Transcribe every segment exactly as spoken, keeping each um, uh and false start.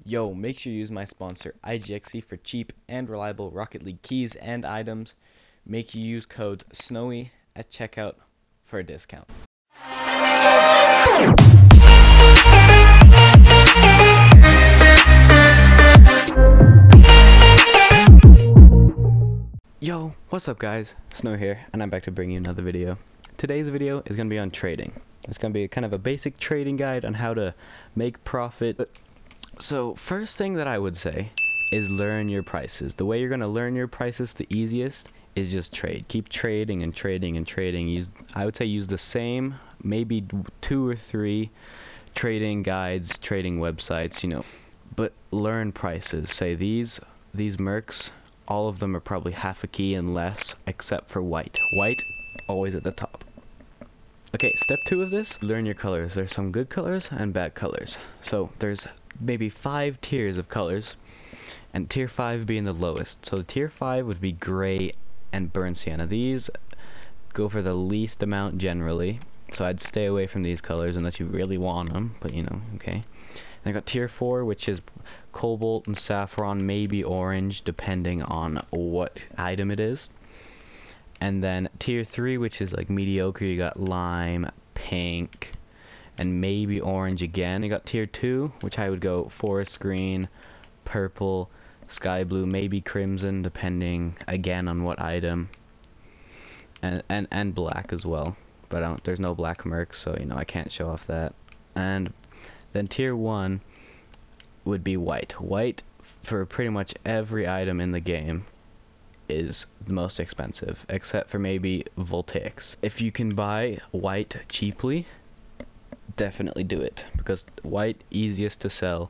Yo, make sure you use my sponsor I G X E for cheap and reliable Rocket League keys and items. Make you use code SNOWY at checkout for a discount. Yo, what's up guys? Snow here, and I'm back to bring you another video. Today's video is going to be on trading. It's going to be kind of a basic trading guide on how to make profit. So first thing that I would say is learn your prices. The way you're going to learn your prices the easiest is just trade. Keep trading and trading and trading. Use, I would say use the same, maybe two or three trading guides, trading websites, you know, but learn prices. Say these, these mercs, all of them are probably half a key and less, except for white. White, always at the top. Okay, step two of this, learn your colors. There's some good colors and bad colors. So there's maybe five tiers of colors, and tier five being the lowest. So tier five would be gray and burnt sienna. These go for the least amount generally, so I'd stay away from these colors unless you really want them, but you know, okay. I got tier four, which is cobalt and saffron, maybe orange, depending on what item it is. And then tier three, which is like mediocre, you got lime, pink, and maybe orange again. You got tier two, which I would go forest green, purple, sky blue, maybe crimson, depending again on what item. And and and black as well. But I don't, there's no black merc, so you know I can't show off that. And then tier one would be white. White, for pretty much every item in the game, is the most expensive, except for maybe voltaics. If you can buy white cheaply, definitely do it, because white, easiest to sell,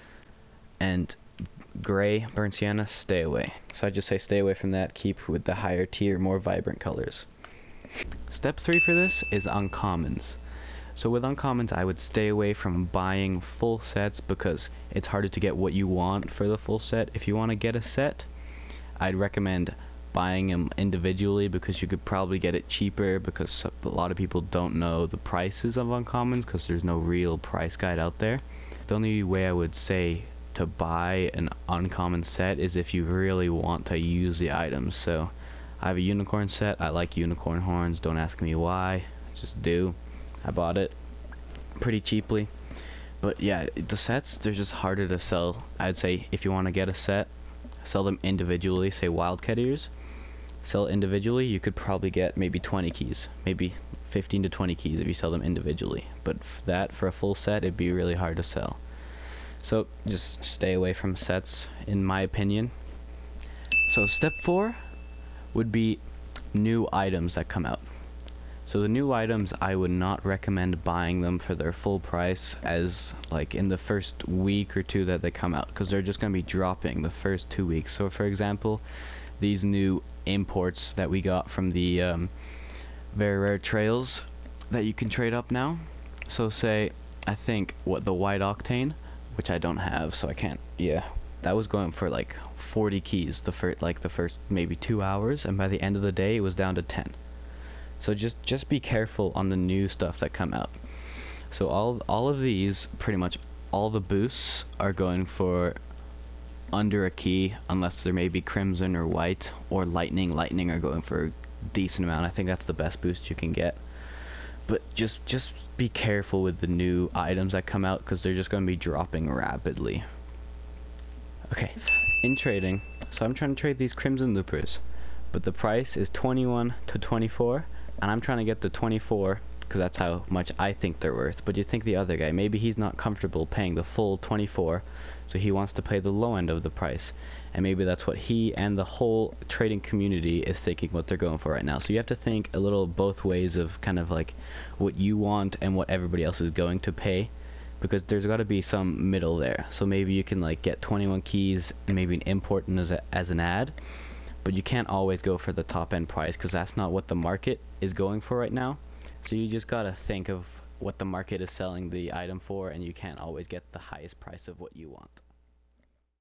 and gray, burnt sienna, stay away. So I just say stay away from that, keep with the higher tier, more vibrant colors. Step three for this is uncommons. So with uncommons, I would stay away from buying full sets because it's harder to get what you want for the full set. If you want to get a set, I'd recommend buying them individually because you could probably get it cheaper, because a lot of people don't know the prices of uncommons because there's no real price guide out there. The only way I would say to buy an uncommon set is if you really want to use the items. So I have a unicorn set. I like unicorn horns. Don't ask me why, just do. I bought it pretty cheaply. But yeah, the sets, they're just harder to sell. I'd say if you want to get a set, sell them individually. Say wildcat ears, sell individually, you could probably get maybe twenty keys, maybe fifteen to twenty keys if you sell them individually. But that, for a full set, it'd be really hard to sell. So just stay away from sets, in my opinion. So step four would be new items that come out. So the new items, I would not recommend buying them for their full price as like in the first week or two that they come out, because they're just going to be dropping the first two weeks. So for example, these new imports that we got from the um, very rare trails that you can trade up now. So say, I think what the white octane, which I don't have, so I can't, yeah, that was going for like forty keys the first like the first maybe two hours, and by the end of the day it was down to ten. So just just be careful on the new stuff that come out. So all all of these, pretty much all the boosts are going for under a key, unless they're maybe crimson or white or lightning. Lightning are going for a decent amount. I think that's the best boost you can get. But just just be careful with the new items that come out, because they're just going to be dropping rapidly. Okay, in trading, so I'm trying to trade these crimson loopers, but the price is twenty-one to twenty-four. And I'm trying to get the twenty-four because that's how much I think they're worth. But you think the other guy, maybe he's not comfortable paying the full twenty-four, so he wants to pay the low end of the price. And maybe that's what he and the whole trading community is thinking what they're going for right now. So you have to think a little both ways of kind of like what you want and what everybody else is going to pay, because there's got to be some middle there. So maybe you can like get twenty-one keys and maybe an import as, a, as an ad. But you can't always go for the top end price, because that's not what the market is going for right now. So you just gotta think of what the market is selling the item for, and you can't always get the highest price of what you want.